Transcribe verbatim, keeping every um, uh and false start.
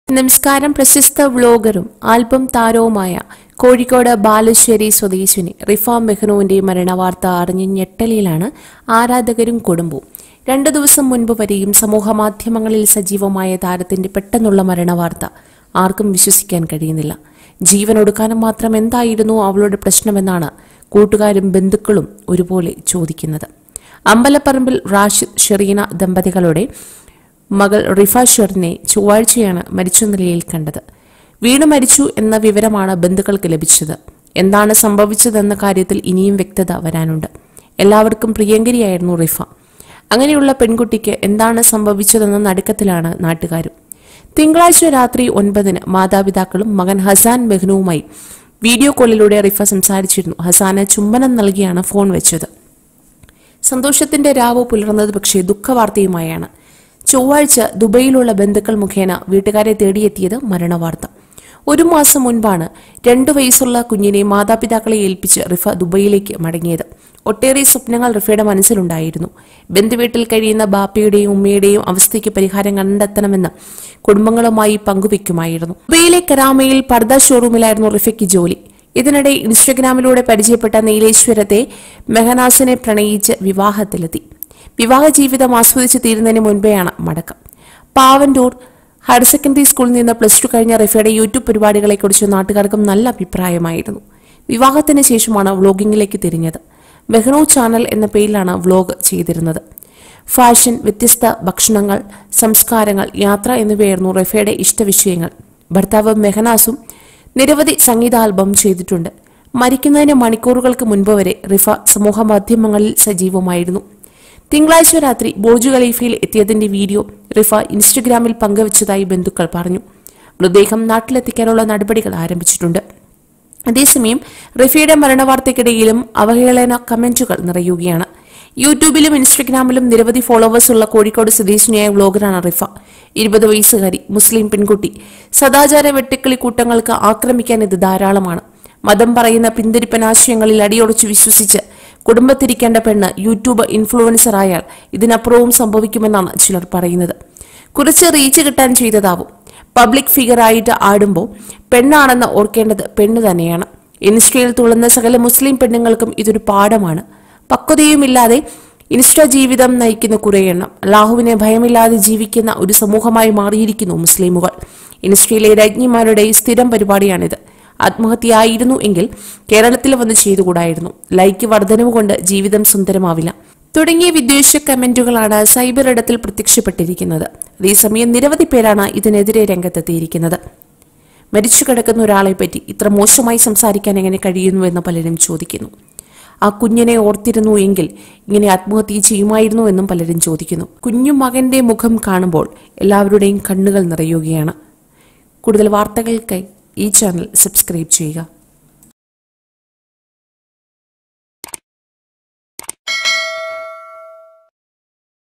നമസ്കാരം. പ്രശസ്ത വ്ലോഗറും ആൽബം താരവുമായ കോഴിക്കോട് ബാലുശ്ശേരി സ്വദേശിനി റിഫ മെഹ്നുവിന്റെ മരണവാർത്ത അറിഞ്ഞ് ഞെട്ടലിലാണ് ആരാധകരും കുടുംബവും. രണ്ടു ദിവസം മുൻപ് വരെയും സമൂഹമാധ്യമങ്ങളിൽ സജീവമായ താരത്തിന്റെ പെട്ടെന്നുള്ള മരണവാർത്ത ആർക്കും വിശ്വസിക്കാൻ കഴിയുന്നില്ല. ജീവനൊടുക്കാനും മാത്രം എന്തായിരുന്നു അവളുടെ പ്രശ്നമെന്നാണ് കൂട്ടുകാരും ബന്ധുക്കളും ഒരുപോലെ ചോദിക്കുന്നത്. അമ്പലപ്പറമ്പിൽ റാഷിദ് ഷെറീന ദമ്പതികളുടെ മകൾ റിഫ ഷെറിനെ ചൊവ്വാഴ്ചയാണ് മരിച്ച നിലയിൽ കണ്ടത്. വീണു മരിച്ചു എന്ന വിവരമാണ് ബന്ധുക്കൾക്ക് ലഭിച്ചത്. എന്താണ് സംഭവിച്ചതെന്ന കാര്യത്തിൽ ഇനിയും വ്യക്തത വരാനുണ്ട്. എല്ലാവർക്കും പ്രിയങ്കരിയായിരുന്നു റിഫ. അങ്ങനെയുള്ള പെൺകുട്ടിക്ക് എന്താണ് സംഭവിച്ചതെന്ന നടുക്കത്തിലാണ് നാട്ടുകാരും. തിങ്കളാഴ്ച രാത്രി ഒൻപതിന് മാതാപിതാക്കളും മകൻ ഹസാൻ മെഹ്നുവുമായി വീഡിയോ കോളിലൂടെ റിഫ സംസാരിച്ചിരുന്നു. ഹസാന് ചുംബനം നൽകിയാണ് ഫോൺ വെച്ചത്. സന്തോഷത്തിന്റെ രാവ് പുലർന്നത് പക്ഷേ ദുഃഖവാർത്തയുമായാണ്. ചൊവ്വാഴ്ച ദുബൈയിലുള്ള ബന്ധുക്കൾ മുഖേന വീട്ടുകാരെ തേടിയെത്തിയത് മരണവാർത്ത. ഒരു മാസം മുൻപാണ് രണ്ടു വയസ്സുള്ള കുഞ്ഞിനെ മാതാപിതാക്കളെ ഏൽപ്പിച്ച് റിഫ ദുബൈയിലേക്ക് മടങ്ങിയത്. ഒട്ടേറെ സ്വപ്നങ്ങൾ റിഫയുടെ മനസ്സിലുണ്ടായിരുന്നു. ബന്ധുവീട്ടിൽ കഴിയുന്ന ബാപ്പയുടെയും ഉമ്മയുടെയും അവസ്ഥയ്ക്ക് പരിഹാരം കണ്ടെത്തണമെന്ന് കുടുംബങ്ങളുമായി പങ്കുവെക്കുമായിരുന്നു. ദുബൈയിലെ കരാമയിൽ പർദ ഷോറൂമിലായിരുന്നു റിഫയ്ക്ക് ജോലി. ഇതിനിടെ ഇൻസ്റ്റഗ്രാമിലൂടെ പരിചയപ്പെട്ട നീലേശ്വരത്തെ മെഹനാസിനെ പ്രണയിച്ച് വിവാഹത്തിലെത്തി. വിവാഹ ജീവിതം ആസ്വദിച്ച് തീരുന്നതിന് മുൻപെയാണ് മടക്കം. പാവന്റൂർ ഹയർ സെക്കൻഡറി സ്കൂളിൽ നിന്ന് പ്ലസ് ടു കഴിഞ്ഞ റിഫയുടെ യൂട്യൂബ് പരിപാടികളെക്കുറിച്ച് നാട്ടുകാർക്കും നല്ല അഭിപ്രായമായിരുന്നു. വിവാഹത്തിന് ശേഷമാണ് വ്ലോഗിംഗിലേക്ക് തിരിഞ്ഞത്. മെഹ്നു ചാനൽ എന്ന പേരിലാണ് വ്ലോഗ് ചെയ്തിരുന്നത്. ഫാഷൻ, വ്യത്യസ്ത ഭക്ഷണങ്ങൾ, സംസ്കാരങ്ങൾ, യാത്ര എന്നിവയായിരുന്നു റിഫയുടെ ഇഷ്ടവിഷയങ്ങൾ. ഭർത്താവ് മെഹനാസും നിരവധി സംഗീതാൽബം ചെയ്തിട്ടുണ്ട്. മരിക്കുന്നതിന് മണിക്കൂറുകൾക്ക് മുൻപ് വരെ റിഫ സമൂഹ മാധ്യമങ്ങളിൽ സജീവമായിരുന്നു. തിങ്കളാഴ്ച രാത്രി ബുർജ് ഖലീഫയിൽ എത്തിയതിന്റെ വീഡിയോ റിഫ ഇൻസ്റ്റഗ്രാമിൽ പങ്കുവച്ചതായി ബന്ധുക്കൾ പറഞ്ഞു. മൃതദേഹം നാട്ടിലെത്തിക്കാനുള്ള നടപടികൾ ആരംഭിച്ചിട്ടുണ്ട്. അതേസമയം റിഫയുടെ മരണവാർത്തയ്ക്കിടയിലും അവഹേളന കമന്റുകൾ നിറയുകയാണ്. യൂട്യൂബിലും ഇൻസ്റ്റഗ്രാമിലും നിരവധി ഫോളോവേഴ്സ് ഉള്ള കോഴിക്കോട് സ്വദേശിനിയായ വ്ലോഗറാണ് റിഫ. ഇരുപത് വയസ്സുകാരി മുസ്ലിം പെൺകുട്ടി. സദാചാര വെട്ടുക്കിളി കൂട്ടങ്ങൾക്ക് ആക്രമിക്കാൻ ഇത് ധാരാളമാണ്. മതം പറയുന്ന പിന്തിരിപ്പനാശയങ്ങളിൽ അടിയുറച്ച് വിശ്വസിച്ച് കുടുംബത്തിരിക്കേണ്ട പെണ്ണ് യൂട്യൂബ് ഇൻഫ്ലുവൻസർ ആയാൽ ഇതിനപ്പുറവും സംഭവിക്കുമെന്നാണ് ചിലർ പറയുന്നത്. കുറച്ച് റീച്ച് കിട്ടാൻ ചെയ്തതാവും. പബ്ലിക് ഫിഗർ ആയിട്ട് ആടുമ്പോൾ പെണ്ണാണെന്ന് ഓർക്കേണ്ടത് പെണ്ണ് തന്നെയാണ്. ഇൻസ്റ്റയിൽ തുള്ളുന്ന സകല മുസ്ലിം പെണ്ണുങ്ങൾക്കും ഇതൊരു പാഠമാണ്. പക്വതയുമില്ലാതെ ഇൻസ്റ്റ ജീവിതം നയിക്കുന്ന കുറേ എണ്ണം. അല്ലാഹുവിനെ ഭയമില്ലാതെ ജീവിക്കുന്ന ഒരു സമൂഹമായി മാറിയിരിക്കുന്നു മുസ്ലിമുകൾ. ഇൻസ്റ്റയിലെ രാജ്ഞിമാരുടെ സ്ഥിരം പരിപാടിയാണിത്. ആത്മഹത്യയായിരുന്നു എങ്കിൽ കേരളത്തിൽ വന്ന് ചെയ്തുകൂടായിരുന്നു. ലൈക്ക് വർധനവ് കൊണ്ട് ജീവിതം സുന്ദരമാവില്ല തുടങ്ങിയ വിദ്വേഷ കമന്റുകളാണ് സൈബർ ഇടത്തിൽ പ്രത്യക്ഷപ്പെട്ടിരിക്കുന്നത്. അതേസമയം നിരവധി പേരാണ് ഇതിനെതിരെ രംഗത്തെത്തിയിരിക്കുന്നത്. മരിച്ചു കിടക്കുന്ന ഒരാളെ പറ്റി ഇത്ര മോശമായി സംസാരിക്കാൻ എങ്ങനെ കഴിയുന്നു എന്ന് പലരും ചോദിക്കുന്നു. ആ കുഞ്ഞിനെ ഓർത്തിരുന്നു എങ്കിൽ ഇങ്ങനെ ആത്മഹത്യ ചെയ്യുമായിരുന്നു എന്നും പലരും ചോദിക്കുന്നു. കുഞ്ഞു മകന്റെ മുഖം കാണുമ്പോൾ എല്ലാവരുടെയും കണ്ണുകൾ നിറയുകയാണ്. കൂടുതൽ വാർത്തകൾക്കായി ഈ ചാനൽ സബ്സ്ക്രൈബ് ചെയ്യുക.